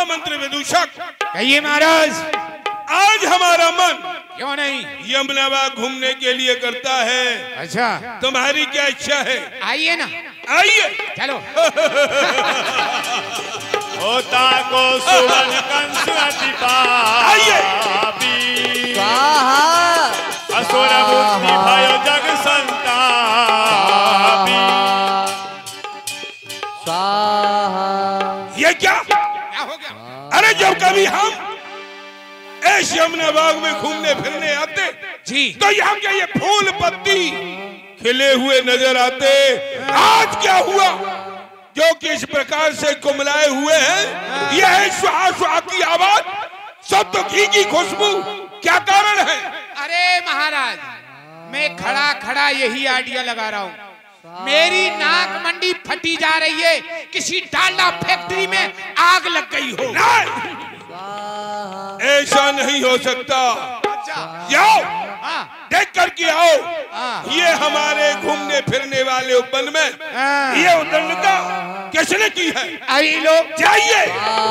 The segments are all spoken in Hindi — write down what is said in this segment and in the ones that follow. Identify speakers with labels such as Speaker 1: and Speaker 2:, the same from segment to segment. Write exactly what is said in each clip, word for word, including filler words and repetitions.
Speaker 1: महामंत्री विदूषक,
Speaker 2: कहिए महाराज।
Speaker 1: आज हमारा मन
Speaker 2: क्यों नहीं
Speaker 1: यमुनाबाग घूमने के लिए करता है।
Speaker 2: अच्छा,
Speaker 1: तुम्हारी क्या इच्छा है?
Speaker 2: आइए ना,
Speaker 1: आइए
Speaker 2: चलो।
Speaker 3: होता को सुवन कंस अति
Speaker 1: आइए।
Speaker 3: पापी असुर बुद्धि भयो जग संतापी।
Speaker 1: ये क्या
Speaker 2: क्या हो गया?
Speaker 1: अरे जब कभी हम इस यमुनाबाग में घूमने फिरने आते
Speaker 2: जी,
Speaker 1: तो यहाँ के ये फूल पत्ती खिले हुए नजर आते। आज क्या हुआ जो कि इस प्रकार से कुमलाए हुए हैं? यह है श्वास श्वास की आवाज, शुद्ध घी की खुशबू, क्या कारण है?
Speaker 2: अरे महाराज, मैं खड़ा खड़ा यही आइडिया लगा रहा हूँ। मेरी नाक मंडी फटी जा रही है, किसी डालडा फैक्ट्री में आग लग गई हो।
Speaker 1: नहीं, ऐसा नहीं हो सकता। जाओ देख कर के आओ। ये हमारे घूमने फिरने वाले वन में ये उदंडता किसने की है?
Speaker 2: अभी लोग
Speaker 1: जाइए।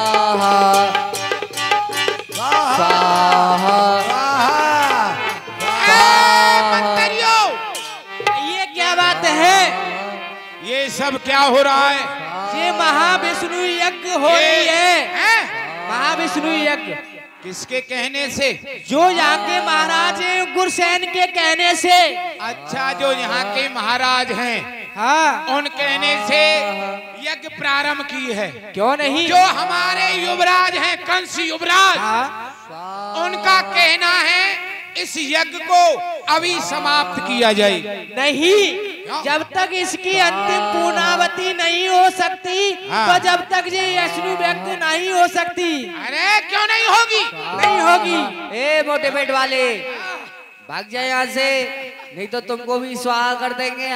Speaker 2: मंत्रियों,
Speaker 4: ये क्या बात है?
Speaker 2: ये सब क्या हो रहा है?
Speaker 4: ये महाविष्णु यज्ञ हो रही है। महाविष्णु यज्ञ
Speaker 2: किसके कहने से?
Speaker 4: जो यहाँ के महाराज हैं, गुरसेन के कहने से।
Speaker 2: अच्छा, जो यहाँ के महाराज हैं,
Speaker 4: हाँ,
Speaker 2: उन कहने से यज्ञ प्रारंभ की है।
Speaker 4: क्यों नहीं?
Speaker 2: जो हमारे युवराज हैं, कंस युवराज,
Speaker 4: हाँ?
Speaker 2: उनका कहना है इस यज्ञ को अभी समाप्त किया जाए।
Speaker 4: नहीं, जब तक इसकी अंतिम पूर्णावती नहीं हो सकती,
Speaker 2: हाँ।
Speaker 4: तो जब तक ये विष्णु व्यक्त नहीं हो सकती।
Speaker 2: अरे क्यों नहीं होगी?
Speaker 4: नहीं होगी। ए मोटे पेट वाले, भाग जाए यहाँ से, नहीं तो तुमको भी स्वाहा कर देंगे।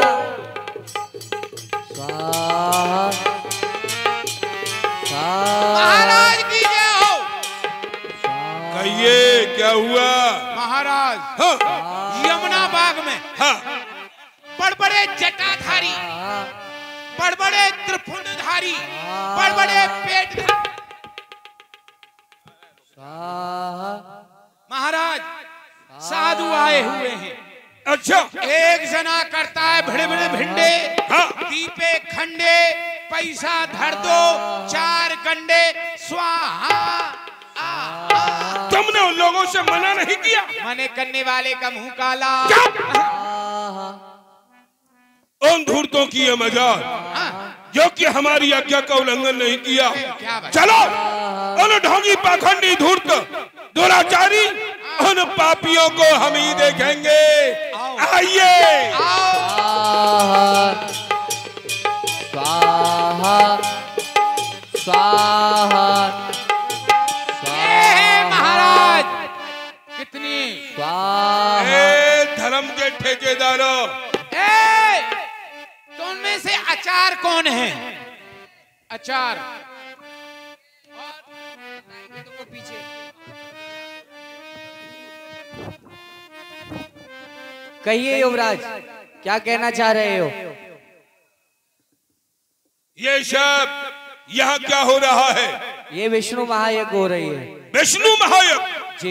Speaker 4: स्वाहा
Speaker 2: महाराज की जय हो।
Speaker 1: कहिए क्या हुआ?
Speaker 2: महाराज,
Speaker 1: हाँ,
Speaker 2: यमुना बाग में
Speaker 1: हाँ,
Speaker 2: बड़बड़े जटाधारी, बड़बड़े त्रिपुंडधारी, बड़बड़े पेट महाराज साधु आए हुए हैं।
Speaker 1: अच्छा,
Speaker 2: एक जना करता है भिड़े भिड़े भिंडे,
Speaker 1: हाँ।
Speaker 2: दीपे खंडे, पैसा धर दो, चार गंडे स्वाहा।
Speaker 1: तुमने उन लोगों से मना नहीं किया?
Speaker 2: मने करने वाले का मुंह काला।
Speaker 1: उन धूर्तों की ये मजाल जो कि हमारी आज्ञा का उल्लंघन नहीं किया। चलो उन ढोंगी पाखंडी धूर्त दुराचारी उन पापियों को हम ही देखेंगे। आइए।
Speaker 4: स्वाहा स्वाहा
Speaker 2: महाराज कितनी
Speaker 1: ए धर्म के ठेकेदारों,
Speaker 2: तो उनमें से अचार कौन है? अचार पीछे
Speaker 4: कहिए युवराज, क्या कहना चाह रहे हो?
Speaker 1: ये सब यहाँ क्या हो रहा है?
Speaker 4: ये विष्णु महायज्ञ हो रही है।
Speaker 1: विष्णु महायज्ञ?
Speaker 4: जी।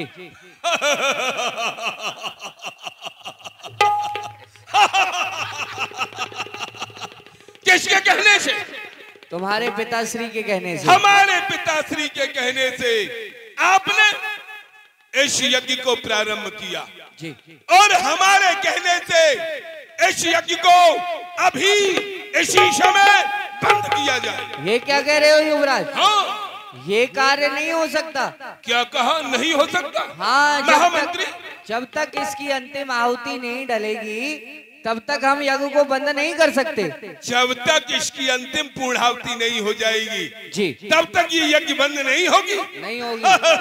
Speaker 1: किसके कहने से?
Speaker 4: तुम्हारे पिताश्री के कहने से।
Speaker 1: हमारे पिताश्री के कहने से आपने इस यज्ञ को प्रारंभ किया
Speaker 4: जी।
Speaker 1: और हमारे कहने से इस यज्ञ को अभी इसी समय बंद किया जाए।
Speaker 4: ये क्या कह रहे हो युवराज?
Speaker 1: हाँ,
Speaker 4: ये कार्य नहीं हो सकता।
Speaker 1: क्या कहा? नहीं हो सकता?
Speaker 4: हाँ, जब
Speaker 1: महामंत्री,
Speaker 4: तक, जब तक इसकी अंतिम आहुति नहीं डलेगी तब तक हम यज्ञ को बंद नहीं कर सकते।
Speaker 1: जब तक इसकी अंतिम पूर्णाहुति नहीं हो जाएगी
Speaker 4: जी,
Speaker 1: तब तक ये यज्ञ बंद नहीं होगी।
Speaker 4: नहीं होगी।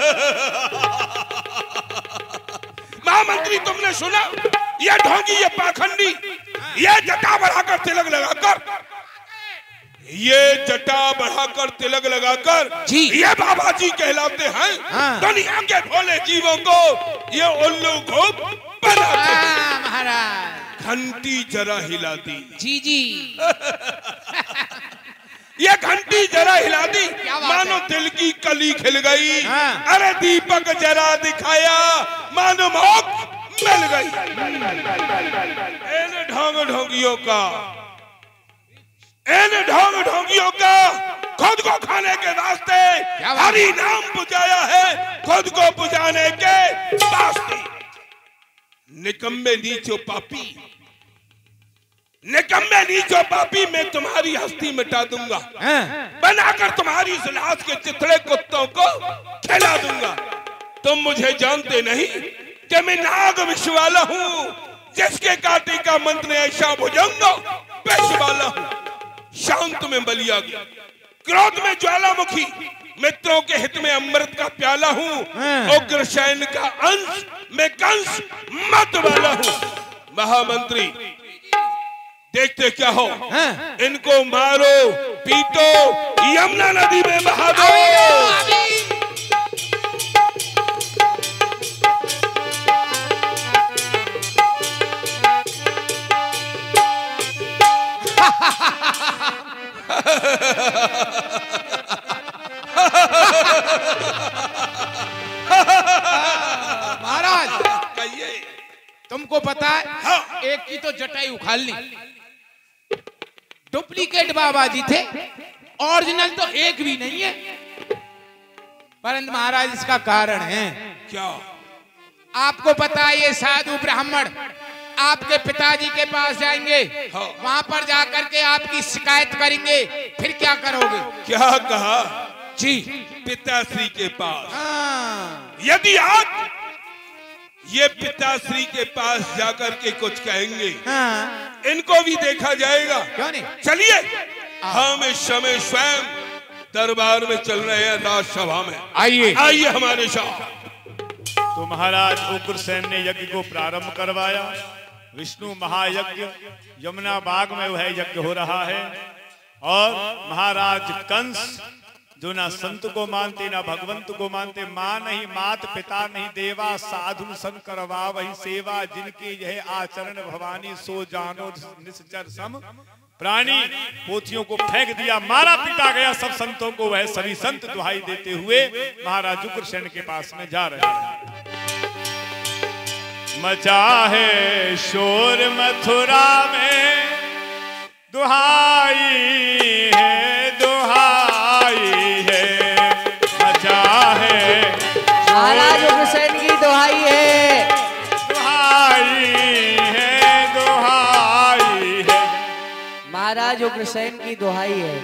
Speaker 1: महामंत्री, तुमने सुना? ये ढोंगी, ये पाखंडी, ये जटा बढ़ाकर तिलक लगाकर, ये जटा बढ़ाकर तिलक लगाकर
Speaker 2: जी,
Speaker 1: ये बाबा जी कहलाते हैं।
Speaker 2: हाँ।
Speaker 1: दुनिया के भोले जीवों को ये उल्लू को बनाते हैं।
Speaker 2: महाराज
Speaker 1: घंटी जरा हिला दी।
Speaker 2: जी जी।
Speaker 1: ये घंटी जरा हिला दी,
Speaker 2: क्या बात
Speaker 1: मानो
Speaker 2: है?
Speaker 1: दिल की कली खिल गई।
Speaker 2: हाँ।
Speaker 1: अरे दीपक जरा दिखाया, मानो मोक्ष मिल गई। इन ढोंग ढोंगियों का इन ढोंग ढोंगियों का खुद को खाने के वास्ते हरि नाम बुझाया है, खुद को बुझाने के वास्ते। निकम्मे नीचो पापी, निकम्मे नीचो पापी, मैं तुम्हारी हस्ती मिटा दूंगा, बनाकर तुम्हारी इस लाश के चिथड़े कुत्तों को खिला दूंगा। तुम मुझे जानते नहीं कि मैं नाग विष वाला हूँ, जिसके काटे का मंत्र ऐसा भुजंग पेश वाला हूँ। शांत में बलिया गया, क्रोध में ज्वालामुखी, मित्रों के हित में अमृत का प्याला हूँ, उग्रसेन का अंश मैं कंस मत वाला हूँ। महामंत्री देखते क्या हो, इनको मारो पीटो, यमुना नदी में बहा दो।
Speaker 2: महाराज
Speaker 1: कहिए।
Speaker 2: तुमको पता है,
Speaker 1: हाँ।
Speaker 2: एक की तो जटाई उखाड़ ली, डुप्लीकेट बाबा जी थे, ओरिजिनल तो एक भी नहीं है। परंतु महाराज इसका कारण है
Speaker 1: क्या?
Speaker 2: आपको पता है, ये साधु ब्राह्मण आपके पिताजी के पास जाएंगे,
Speaker 1: हाँ।
Speaker 2: वहां पर जाकर के आपकी शिकायत करेंगे, फिर क्या करोगे?
Speaker 1: क्या कहा?
Speaker 2: जी
Speaker 1: पिताश्री के पास।
Speaker 2: हाँ।
Speaker 1: यदि आप ये पिताश्री के पास जाकर के कुछ कहेंगे,
Speaker 2: हाँ।
Speaker 1: इनको भी देखा जाएगा।
Speaker 2: क्यों नहीं?
Speaker 1: चलिए, हम इस समय स्वयं दरबार में चल रहे हैं, राजसभा में।
Speaker 2: आइए
Speaker 1: आइए हमारे साथ।
Speaker 3: तो महाराज उग्रसेन ने यज्ञ को प्रारंभ करवाया। विष्णु महायज्ञ यमुना बाग में वह यज्ञ हो रहा है, और महाराज कंस जो ना संत को मानते ना भगवंत को मानते, मां नहीं मात पिता नहीं देवा, साधु सन करवा वही सेवा, जिनके यह आचरण भवानी सो जानो निश्चर सम प्राणी। पोथियों को फेंक दिया, मारा पीटा गया सब संतों को। वह सभी संत दुहाई देते हुए महाराज उग्रसेन के पास में जा रहे हैं। मचा है शोर मथुरा में, दुहाई है दुहाई है, मचा है
Speaker 4: महाराज उग्रसेन की दुहाई है,
Speaker 3: दुहाई है दुहाई है।
Speaker 4: महाराज उग्रसेन की दुहाई है।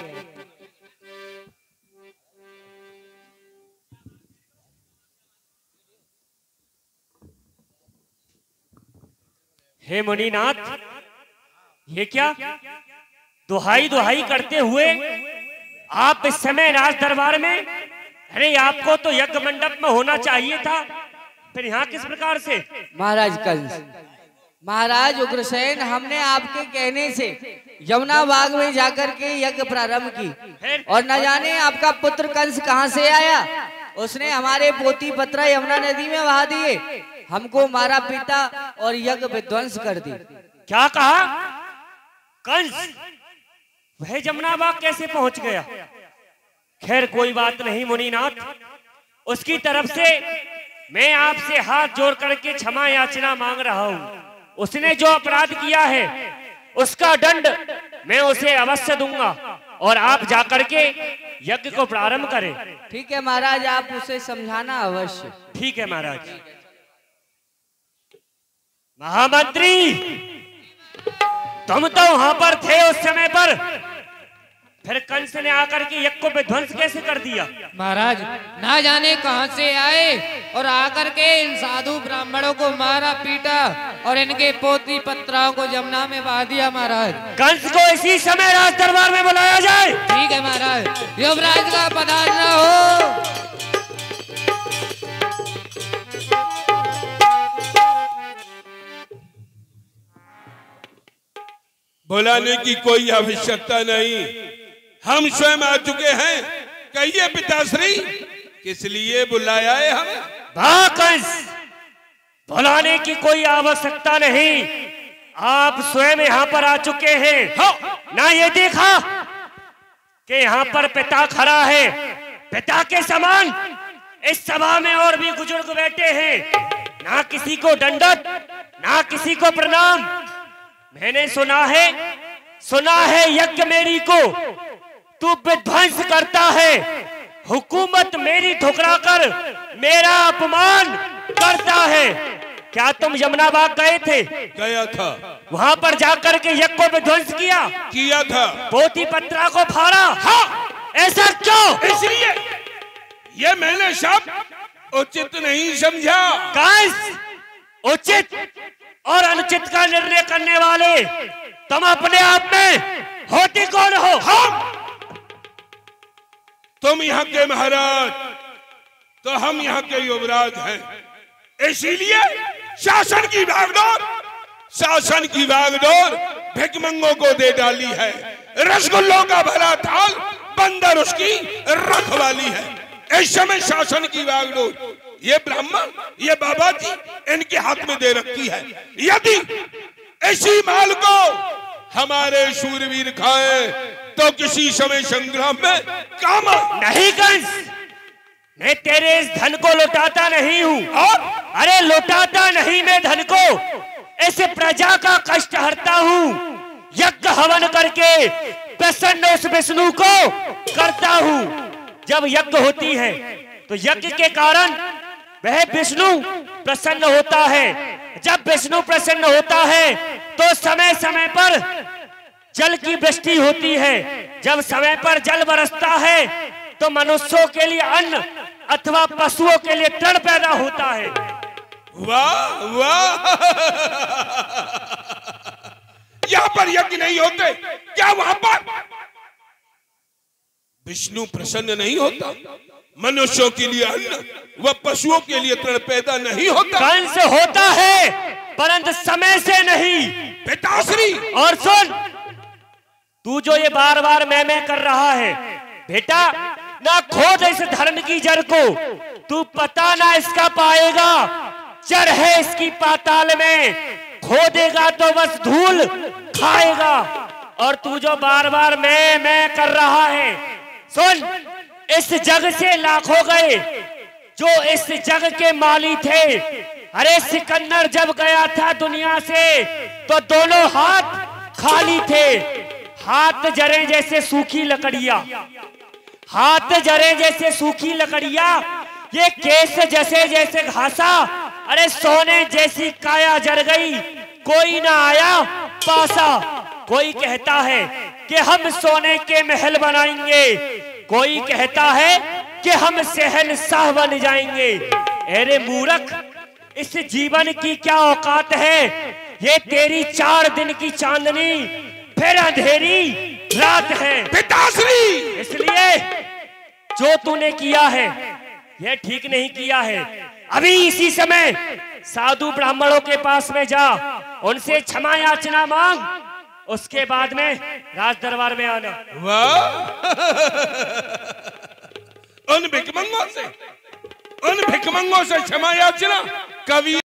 Speaker 5: हे मुनिनाथ, ये क्या दुहाई दुहाई करते हुए आप इस समय राज दरबार में? अरे आपको तो यज्ञ मंडप में होना चाहिए था, फिर यहाँ किस प्रकार से?
Speaker 4: महाराज कंस, महाराज उग्रसेन, हमने आपके कहने से यमुना बाग में जाकर के यज्ञ प्रारंभ की, और न जाने आपका पुत्र कंस कहां से आया, उसने हमारे पोती पत्र यमुना नदी में बहा दिए, हमको मारा पीटा और यज्ञ विध्वंस कर दी।
Speaker 5: क्या कहा? कंस वह यमुना बाग कैसे पहुंच गया? खैर कोई बात नहीं मुनिनाथ, उसकी तरफ से मैं आपसे हाथ जोड़ करके क्षमा याचना मांग रहा हूं। उसने जो अपराध किया है उसका दंड मैं उसे अवश्य दूंगा, और आप जाकर के यज्ञ को प्रारंभ करें।
Speaker 4: ठीक है महाराज, आप उसे समझाना अवश्य।
Speaker 5: ठीक है महाराज। महामंत्री, तुम तो वहां पर थे उस समय पर, फिर कंस ने आकर के यज्ञ को विध्वंस कैसे कर दिया?
Speaker 6: महाराज ना जाने कहां से आए और आकर के इन साधु ब्राह्मणों को मारा पीटा और इनके पोती पत्राओं को यमुना में बहा दिया। महाराज
Speaker 5: कंस को इसी समय राज दरबार में बुलाया जाए।
Speaker 6: ठीक है महाराज, युवराज का पधारना हो।
Speaker 1: बुलाने की कोई आवश्यकता नहीं, हम स्वयं आ चुके हैं। कहिए पिताश्री, किस लिए बुलाया है हमें?
Speaker 5: वाह कंस, बुलाने की कोई आवश्यकता नहीं, आप स्वयं यहाँ पर आ चुके हैं।
Speaker 1: हाँ।
Speaker 5: ना ये देखा कि यहाँ पर पिता खड़ा है, पिता के समान इस सभा में और भी बुजुर्ग बैठे हैं, ना किसी को दंडक ना किसी को प्रणाम। मैंने सुना है सुना है यज्ञ मेरी को तू विध्वंस करता है, हुकूमत मेरी ठुकराकर मेरा अपमान करता है। क्या तुम यमुनाबाग गए थे?
Speaker 1: गया था।
Speaker 5: वहां पर जाकर के यज्ञ को विध्वंस किया
Speaker 1: किया था।
Speaker 5: पोथी पत्रा को फाड़ा।
Speaker 1: हाँ,
Speaker 5: ऐसा क्यों?
Speaker 1: इसलिए ये मैंने शब्द उचित नहीं समझा।
Speaker 5: कंस, उचित और अनुचित का निर्णय करने वाले तुम अपने आप में होते कौन हो?
Speaker 1: हम, तुम यहाँ के महाराज तो हम यहाँ के युवराज हैं। इसीलिए शासन की भागदौड़ शासन की भागदौड़ भिकमंगों को दे डाली है। रसगुल्लों का भरा थाल बंदर उसकी रखवाली है। इस समय शासन की भागदौड़ ये ब्राह्मण ये बाबा जी इनके हाथ में दे रखी है। यदि इसी माल को हमारे शूरवीर खाए तो किसी समय संग्राम में काम
Speaker 5: नहीं। कंस, मैं तेरे इस धन को लौटाता नहीं हूँ।
Speaker 1: और
Speaker 5: अरे लौटाता नहीं मैं धन को, इस प्रजा का कष्ट हरता हूँ। यज्ञ हवन करके प्रसन्न उस विष्णु को करता हूँ। जब यज्ञ होती है तो यज्ञ के कारण वह विष्णु प्रसन्न होता है। जब विष्णु प्रसन्न होता है तो समय समय पर जल की वृष्टि होती है। जब समय पर जल बरसता है तो मनुष्यों के लिए अन्न अथवा पशुओं के लिए तृण पैदा होता है।
Speaker 1: वाह वाह, यहाँ पर यज्ञ नहीं होते क्या वहां पर विष्णु प्रसन्न नहीं होता? मनुष्यों के लिए अन्न व पशुओं के लिए तृण पैदा नहीं होता?
Speaker 5: कंस, होता है परंतु समय से नहीं।
Speaker 1: पिताश्री,
Speaker 5: और सुन, तू जो ये बार बार मैं मैं कर रहा है बेटा, ना खोद इस धर्म की जड़ को, तू पता ना इसका पाएगा। जड़ है इसकी पाताल में, खोदेगा तो बस धूल खाएगा। और तू जो बार बार मैं मैं कर रहा है, सुन, इस जग से लाखों गए जो इस जग के माली थे। अरे सिकंदर जब गया था दुनिया से तो दोनों हाथ खाली थे। हाथ जरे जैसे सूखी लकड़ियां, हाथ जरे जैसे सूखी लकड़ियां, ये केस जैसे जैसे घासा। अरे सोने जैसी काया जर गई, कोई ना आया पासा। कोई कहता है कि हम सोने के महल बनाएंगे, कोई कहता है कि हम शहंशाह बन जाएंगे। अरे मूर्ख, इस जीवन की क्या औकात है? ये तेरी चार दिन की चांदनी फिर अंधेरी रात है।
Speaker 1: पिताश्री,
Speaker 5: इसलिए जो तूने किया है यह ठीक नहीं किया है। अभी इसी समय साधु ब्राह्मणों के पास में जा, उनसे क्षमा याचना मांग, उसके बाद में राज दरबार में आना।
Speaker 1: वाह, उन भिकमंगों से उन भिकमंगों से क्षमा याचना कवि